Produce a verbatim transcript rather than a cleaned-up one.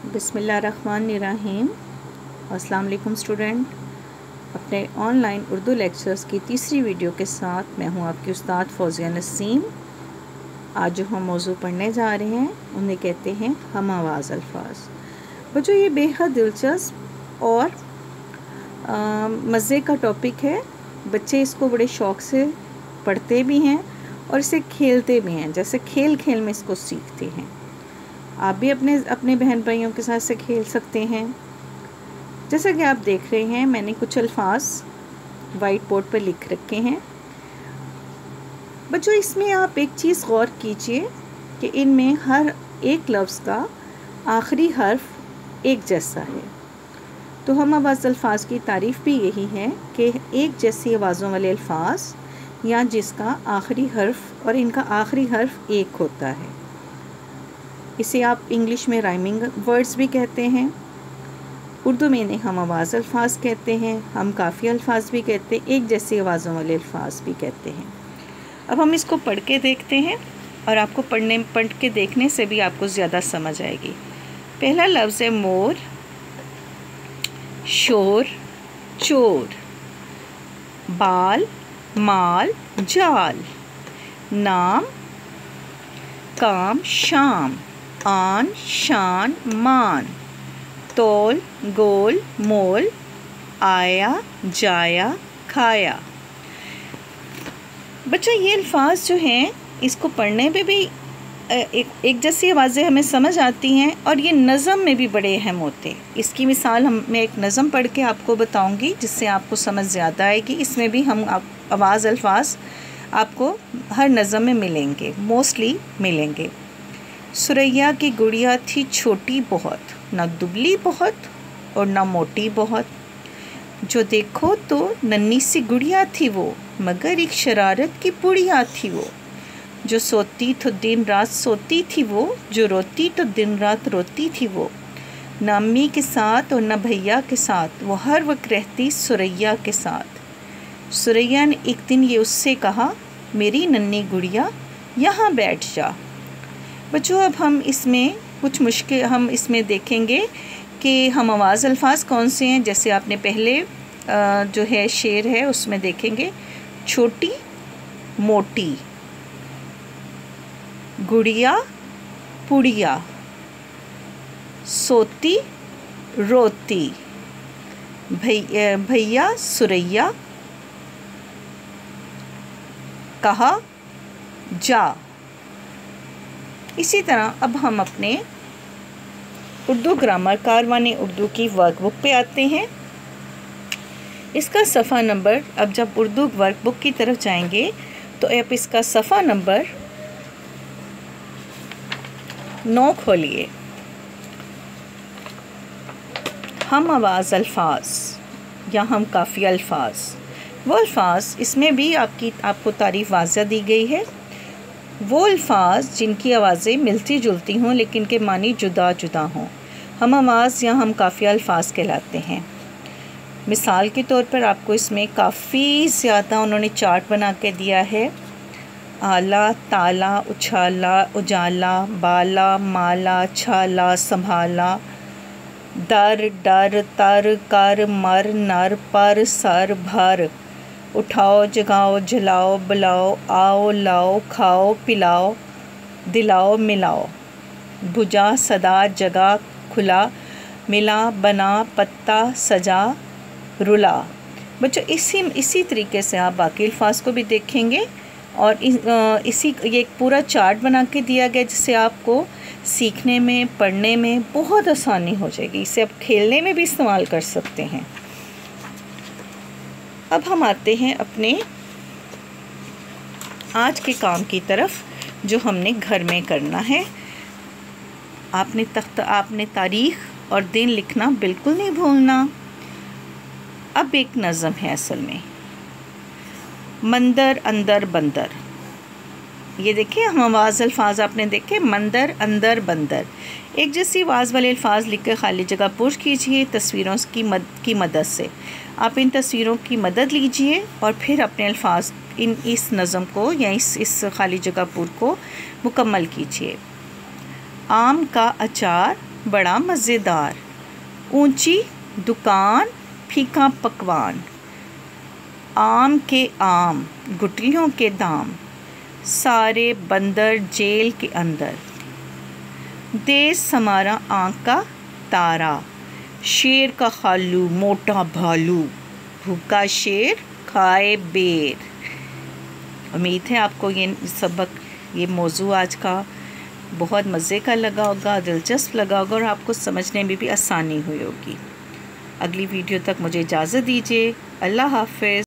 बिस्मिल्लाहिर्रहमानिर्रहीम। अस्सलाम वालेकुम स्टूडेंट। अपने ऑनलाइन उर्दू लेक्चर्स की तीसरी वीडियो के साथ मैं हूं आपकी उस्ताद फौजिया नसीम। आज जो हम मौजू पढ़ने जा रहे हैं उन्हें कहते हैं हम आवाज़ अल्फाज। बच्चों, ये बेहद दिलचस्प और मज़े का टॉपिक है। बच्चे इसको बड़े शौक़ से पढ़ते भी हैं और इसे खेलते भी हैं, जैसे खेल खेल में इसको सीखते हैं। आप भी अपने अपने बहन भाइयों के साथ से खेल सकते हैं। जैसा कि आप देख रहे हैं, मैंने कुछ अल्फाज वाइट बोर्ड पर लिख रखे हैं। बच्चों, इसमें आप एक चीज़ गौर कीजिए कि इनमें हर एक लफ्ज़ का आखिरी हर्फ एक जैसा है। तो हम आवाज़ अल्फाज की तारीफ़ भी यही है कि एक जैसी आवाज़ों वाले अल्फाज या जिसका आखिरी हर्फ और इनका आखिरी हर्फ एक होता है। इसे आप इंग्लिश में राइमिंग वर्ड्स भी कहते हैं, उर्दू में इन्हें हम आवाज़ अल्फाज कहते हैं, हम काफ़ी अल्फाज भी कहते हैं, एक जैसी आवाज़ों वाले अल्फाज भी कहते हैं। अब हम इसको पढ़ के देखते हैं और आपको पढ़ने पढ़ के देखने से भी आपको ज़्यादा समझ आएगी। पहला लफ्ज़ है मोर, शोर, चोर, बाल, माल, जाल, नाम, काम, शाम, आन, शान, मान, तोल, गोल, मोल, आया, जाया, खाया। बच्चों, ये अल्फाज जो हैं इसको पढ़ने पे भी एक एक जैसी आवाज़ें हमें समझ आती हैं और ये नज़म में भी बड़े अहम होते हैं। इसकी मिसाल हम मैं एक नज़म पढ़ के आपको बताऊंगी जिससे आपको समझ ज़्यादा आएगी। इसमें भी हम आप, आवाज़ अल्फाज आपको हर नज़म में मिलेंगे, मोस्टली मिलेंगे। सुरैया की गुड़िया थी छोटी बहुत, ना दुबली बहुत और ना मोटी बहुत। जो देखो तो नन्ही सी गुड़िया थी वो, मगर एक शरारत की बुढ़िया थी वो। जो सोती तो दिन रात सोती थी वो, जो रोती तो दिन रात रोती थी वो। ना अम्मी के साथ और ना भैया के साथ, वो हर वक्त रहती सुरैया के साथ। सुरैया ने एक दिन ये उससे कहा, मेरी नन्ही गुड़िया यहाँ बैठ जा। बच्चों, अब हम इसमें कुछ मुश्किल हम इसमें देखेंगे कि हम आवाज़ अल्फाज कौन से हैं। जैसे आपने पहले जो है शेर है उसमें देखेंगे, छोटी, मोटी, गुड़िया, पुड़िया, सोती, रोती, भैया भैया सुरैया, कहा, जा। इसी तरह अब हम अपने उर्दू ग्रामर कारवाने उर्दू की वर्कबुक पे आते हैं। इसका सफ़ा नंबर, अब जब उर्दू वर्कबुक की तरफ जाएंगे तो आप इसका सफ़ा नंबर नौ खोलिए। हम आवाज़ अल्फाज या हम काफ़ी अल्फाज, वो अल्फाज इसमें भी आपकी आपको तारीफ़ वाज़ह दी गई है। वो अल्फाज जिनकी आवाज़ें मिलती जुलती हों लेकिन के मानी जुदा जुदा हों, हम आवाज़ या हम काफ़ी अल्फाज कहलाते हैं। मिसाल के तौर पर आपको इसमें काफ़ी ज़्यादा उन्होंने चार्ट बना के दिया है। आला, ताला, उछाला, उजाला, बाला, माला, छाला, संभाला, दर, डर, तर, कर, मर, नर, पर, सर, भर, उठाओ, जगाओ, जलाओ, बुलाओ, आओ, लाओ, खाओ, पिलाओ, दिलाओ, मिलाओ, बुझा, सदा, जगा, खुला, मिला, बना, पत्ता, सजा, रुला। बच्चों, इसी इसी तरीके से आप बाकी अल्फाज को भी देखेंगे और इस, इसी ये एक पूरा चार्ट बना के दिया गया जिससे आपको सीखने में, पढ़ने में बहुत आसानी हो जाएगी। इसे आप खेलने में भी इस्तेमाल कर सकते हैं। अब हम आते हैं अपने आज के काम की तरफ जो हमने घर में करना है। आपने तख्त आपने तारीख़ और दिन लिखना बिल्कुल नहीं भूलना। अब एक नज़म है असल में, मंदर, अंदर, बंदर। ये देखिए, हम आवाज़ अल्फाज आपने देखे, मंदर, अंदर, बंदर। एक जैसी आवाज़ वाले अल्फाज लिख कर खाली जगह पुश कीजिए तस्वीरों की मद की मदद से। आप इन तस्वीरों की मदद लीजिए और फिर अपने अल्फाज इन इस नज़म को या इस इस खाली जगह पुर को मुकम्मल कीजिए। आम का अचार, बड़ा मज़ेदार। ऊंची दुकान फीका पकवान, आम के आम गुठलियों के दाम, सारे बंदर जेल के अंदर। देश हमारा आँख का तारा, शेर का खालू मोटा भालू, भूखा शेर खाए बेर। उम्मीद है आपको ये सबक, ये मौजू आज का बहुत मज़े का लगा होगा, दिलचस्प लगा होगा और आपको समझने में भी आसानी हुई होगी। अगली वीडियो तक मुझे इजाज़त दीजिए। अल्लाह हाफ़िज़।